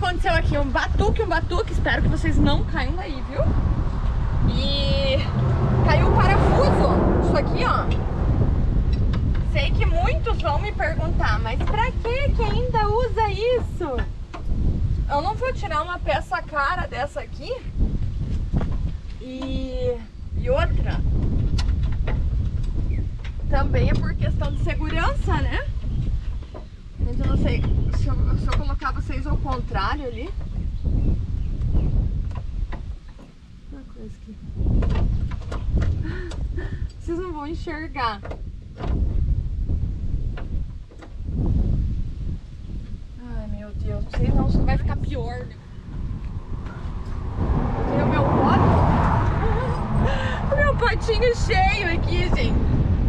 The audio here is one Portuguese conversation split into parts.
aconteceu aqui? Um batuque. Espero que vocês não caiam daí, viu? E caiu o parafuso. Isso aqui, ó. Sei que muitos vão me perguntar, mas pra que ainda usa isso? Eu não vou tirar uma peça cara dessa aqui. E outra, também é por questão de segurança, né? Então, eu não sei se eu colocar vocês ao contrário ali. Uma coisa aqui. Vocês não vão enxergar. Ai, meu Deus, não sei não, isso vai ficar pior, né? Eu tenho o meu pote. O meu potinho cheio aqui, gente.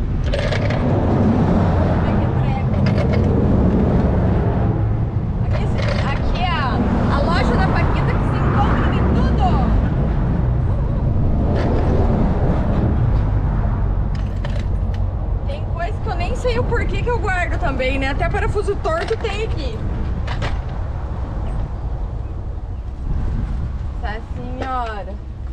Aqui é a loja da Paquita que se encontra de tudo. Tem coisa que eu nem sei o porquê que eu guardo também, né? Até parafuso torto tem aqui. Tá, senhora.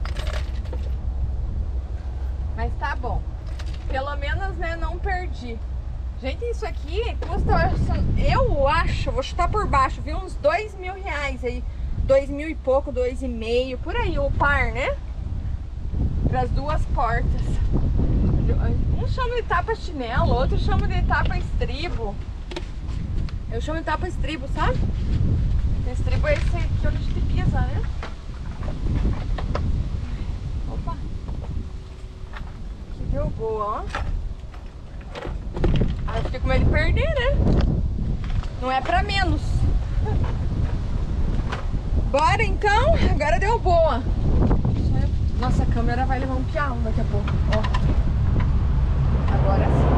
Mas tá bom. Pelo menos, né, não perdi. Gente, isso aqui custa, eu acho, vou chutar por baixo, viu? Uns R$2.000 aí. 2.000 e pouco, 2.500, por aí o par, né? Para as duas portas. Um chama de tapa-chinelo, outro chama de tapa-estribo. Eu chamo de tapa-estribo, sabe? O estribo é esse aqui onde a gente pisa, né? Opa! Que deu boa, ó. Aí eu fiquei com medo de perder, né? Não é pra menos. Bora então, agora deu boa. Nossa, a câmera vai levar um pião daqui a pouco, ó. Agora sim.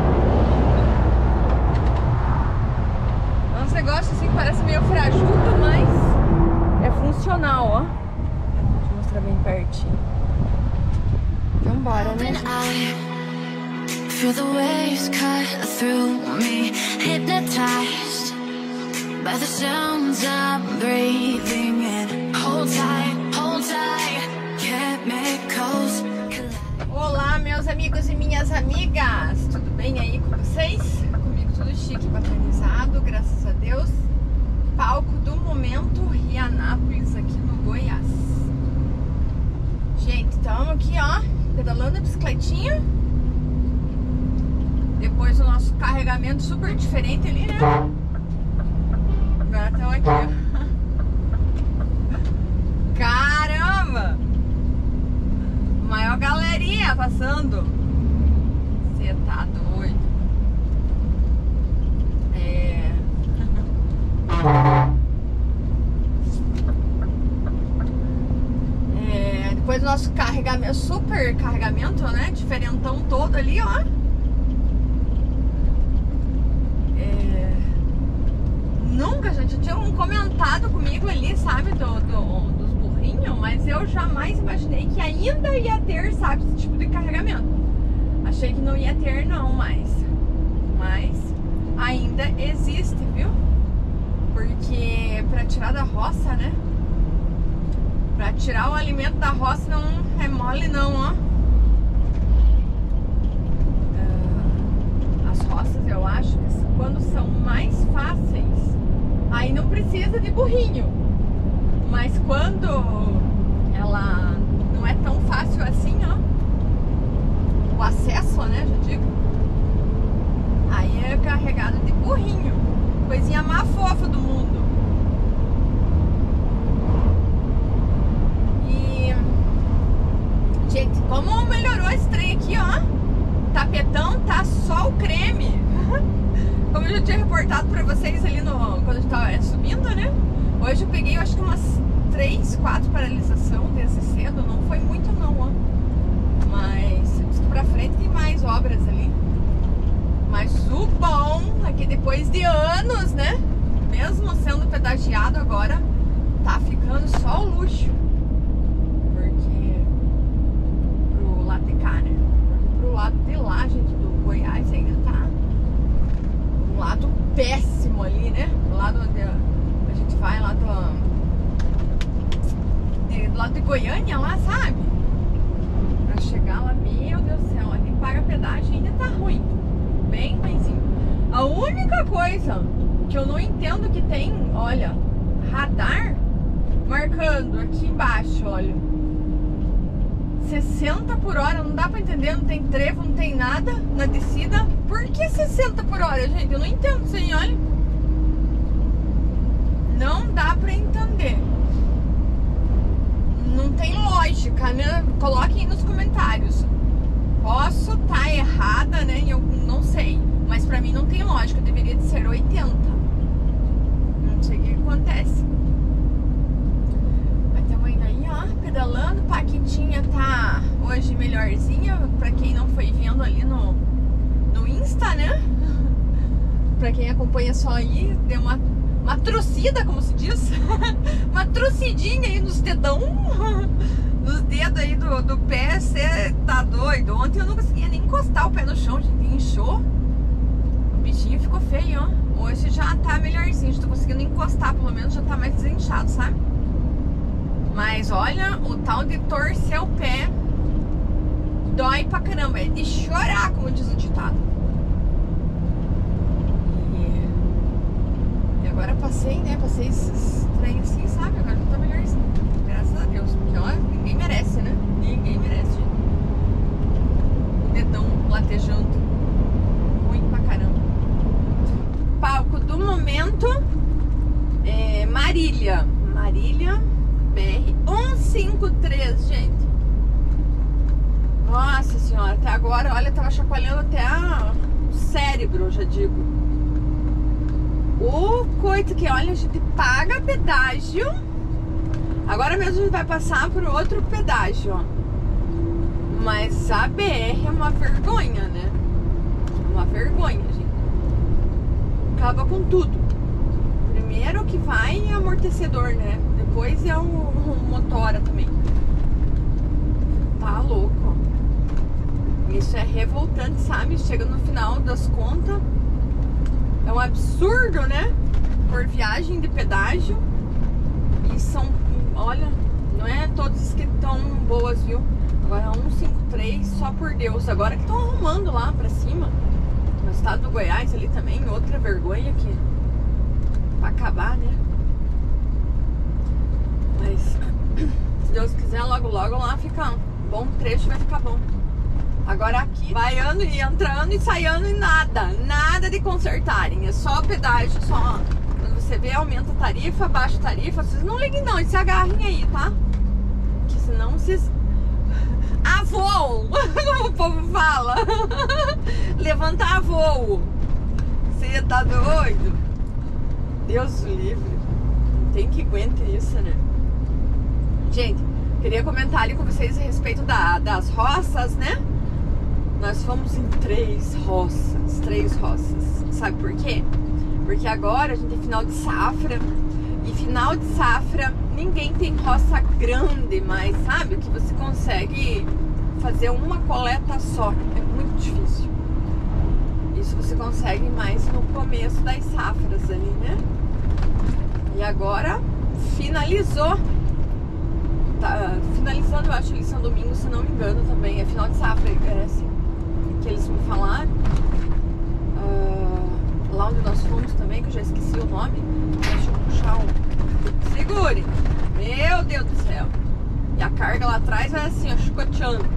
É uns negócios assim que parece meio frajuto, mas é funcional, ó. Deixa eu mostrar bem pertinho. Então bora, né? Feel the waves cut through me, hypnotized by the sounds I'm breathing in. Hold tight, chemicals collide. Olá, meus amigos e minhas amigas, tudo bem aí com vocês? Comigo tudo chique, patronizado, graças a Deus. Palco do momento, Rianápolis, aqui no Goiás. Gente, estamos aqui, ó, pedalando a bicicletinha. Depois do nosso carregamento super diferente ali, né? Agora estamos aqui, ó. Caramba! Maior galeria passando. Você tá doido. Depois do nosso carregamento, super carregamento, né? Diferentão todo ali, ó. Nunca, gente, tinham comentado comigo ali, sabe, dos burrinhos, mas eu jamais imaginei que ainda ia ter, sabe, esse tipo de carregamento. Achei que não ia ter não, mas ainda existe, viu? Porque pra tirar da roça, né? Pra tirar o alimento da roça não é mole não, ó. As roças, eu acho que quando são mais fáceis, aí não precisa de burrinho. Mas quando ela não é tão fácil assim, ó, o acesso, né, já digo, aí é carregado de burrinho. Coisinha mais fofa do mundo. E, gente, como melhorou esse trem aqui, ó. Tapetão tá só o creme. Como eu já tinha reportado pra vocês ali quando a gente tava subindo, né? Hoje eu peguei, eu acho que umas 3, 4 paralisação desde cedo. Não foi muito não, ó. Mas pra frente tem mais obras ali. Mas o bom é que depois de anos, né? Mesmo sendo pedagiado agora, tá ficando só o luxo. Porque pro lado de cá, né? Porque pro lado de lá, gente, do Goiás ainda tá um lado péssimo ali, né? Do lado onde a gente vai lá Goiânia lá, sabe? Pra chegar lá, meu Deus do céu, ali paga pedágio ainda tá ruim. Bem ruimzinho. A única coisa que eu não entendo que tem, olha, radar marcando aqui embaixo, olha, 60 por hora, não dá pra entender, não tem trevo, não tem nada na descida. Por que 60 por hora, gente? Eu não entendo isso aí, olha. Não dá pra entender. Não tem lógica, né? Coloquem aí nos comentários. Posso estar errada, né? Eu não sei. Mas pra mim não tem lógica. Deveria de ser 80. Não sei o que acontece. Mas estamos indo aí, ó, pedalando. Paquitinha tá hoje melhorzinha. Pra quem não foi vendo ali no Insta, né? Pra quem acompanha só aí, deu uma trucida, como se diz. Uma trucidinha aí nos dedão. Nos dedos aí do pé. Você tá doido. Ontem eu não conseguia nem encostar o pé no chão, gente. Inchou. O bichinho ficou feio, ó. Hoje já tá melhorzinho. Já tô conseguindo encostar, pelo menos já tá mais desinchado, sabe? Mas olha, o tal de torcer o pé dói pra caramba. É de chorar, como diz o ditado. E agora passei, né? Passei esses trem assim, sabe? Agora já tá melhorzinho. Graças a Deus. Porque, ó, ninguém merece, né? Ninguém merece, gente. O dedão latejando. Ruim pra caramba. Palco do momento é Marília. Marília BR 153, gente. Nossa senhora, até agora, olha, tava chacoalhando até o cérebro, já digo. O coito que, olha, a gente paga pedágio. Agora mesmo a gente vai passar por outro pedágio, ó. Mas a BR é uma vergonha, né? Uma vergonha, gente. Acaba com tudo. Primeiro que vai é amortecedor, né? Depois é o motora também. Tá louco. Isso é revoltante, sabe? Chega no final das contas, é um absurdo, né? Por viagem de pedágio. E são, olha, não é todas que estão boas, viu? Agora 153, só por Deus. Agora que estão arrumando lá pra cima, no estado do Goiás ali também, outra vergonha que pra acabar, né? Mas se Deus quiser, logo logo lá fica um bom trecho, vai ficar bom. Agora aqui vai ano e entrando e saindo e nada de consertarem. É só pedágio, só. Quando você vê, aumenta a tarifa, baixa a tarifa. Vocês não liguem não, e se agarrem aí, tá? Porque senão vocês avô, como o povo fala. Levantar voo. Você tá doido? Deus o livre. Não tem que aguentar isso, né? Gente, queria comentar ali com vocês a respeito das roças, né? Nós fomos em 3 roças. Sabe por quê? Porque agora a gente é final de safra. E final de safra, ninguém tem roça grande mais, sabe? Que você consegue fazer uma coleta só. É muito difícil. Isso você consegue mais no começo das safras ali, né? E agora finalizou. Tá finalizando, eu acho, eles são domingo, se não me engano também. É final de safra, assim, que eles me falaram. Lá onde nós fomos também, que eu já esqueci o nome. Deixa eu puxar um. Segure! Meu Deus do céu! E a carga lá atrás vai assim, ó, chicoteando.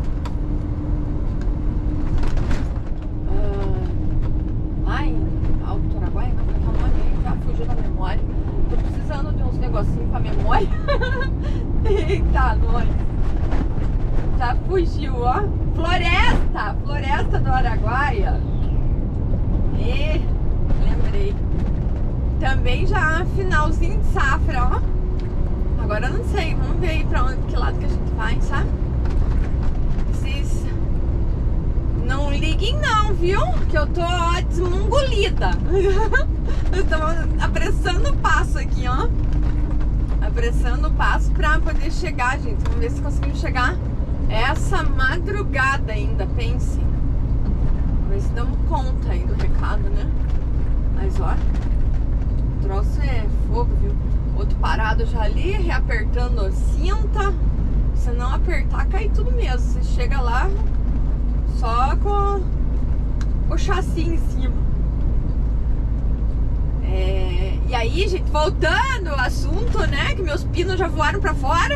Lá em Alto Araguaia, não, como é que é o nome aí? Já fugiu da memória. Tô precisando de uns negocinhos pra memória. Eita, nós! Já fugiu, ó. Floresta do Araguaia. E lembrei. Também já finalzinho de safra, ó. Agora eu não sei, vamos ver aí pra onde, que lado que a gente vai, sabe? Vocês não liguem não, viu? Que eu tô, ó, desmongolida. Eu tô apressando o passo aqui, ó. Apressando o passo pra poder chegar, gente. Vamos ver se conseguimos chegar essa madrugada ainda, pense. Vamos ver se damos conta aí do recado, né? Mas, ó, o troço é fogo, viu? Outro parado já ali, reapertando a cinta. apertar, cai tudo mesmo. Você chega lá só com o chassi em cima. E aí, gente, voltando ao assunto, né? Que meus pinos já voaram pra fora.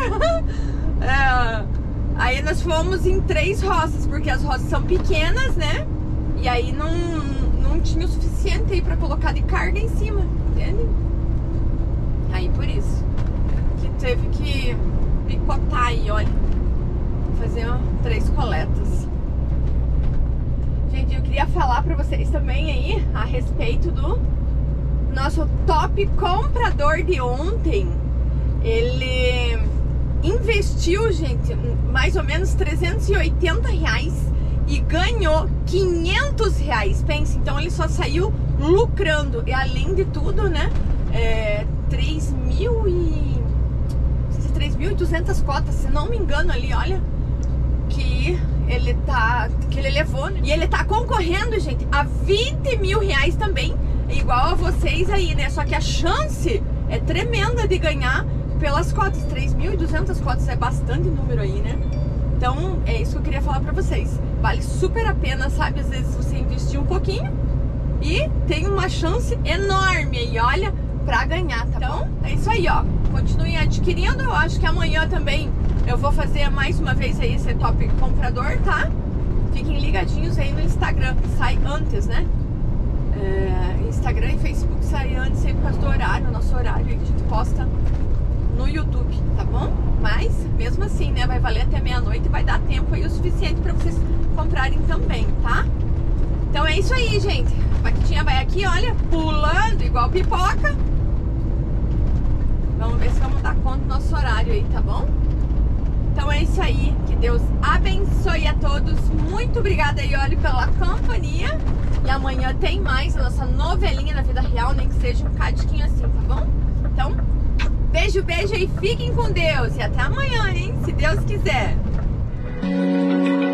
Aí nós fomos em 3 roças, porque as roças são pequenas, né? E aí não tinha o suficiente aí pra colocar de carga em cima, entende? Aí por isso que teve que picotar aí, olha. Fazer 3 coletas. Gente, eu queria falar pra vocês também aí a respeito do nosso top comprador de ontem. Ele investiu, gente, mais ou menos R$380 e ganhou R$500. Pense, então ele só saiu lucrando. E além de tudo, né, 3.200 cotas, se não me engano ali, olha, que ele levou, né? E ele tá concorrendo, gente, a R$20 mil também, igual a vocês aí, né? Só que a chance é tremenda de ganhar pelas cotas. 3.200 cotas é bastante número aí, né? Então é isso que eu queria falar pra vocês. Vale super a pena, sabe? Às vezes você investir um pouquinho e tem uma chance enorme aí, olha, pra ganhar, tá bom? É isso aí, ó. Continuem adquirindo. Eu acho que amanhã também eu vou fazer mais uma vez aí esse top comprador, tá? Fiquem ligadinhos aí no Instagram, que sai antes, né? Instagram e Facebook sai antes aí por causa do horário, o nosso horário aí que a gente posta no YouTube, tá bom? Mas, mesmo assim, né, vai valer até meia-noite e vai dar tempo aí o suficiente pra vocês comprarem também, tá? Então é isso aí, gente. A Paquitinha vai aqui, olha, pulando igual pipoca. Vamos ver se vamos dar conta do nosso horário aí, tá bom? Então é isso aí. Que Deus abençoe a todos. Muito obrigada aí, olha, pela companhia. E amanhã tem mais a nossa novelinha na vida real, nem que seja um cadinho assim, tá bom? Então, beijo, beijo e fiquem com Deus. E até amanhã, hein? Se Deus quiser.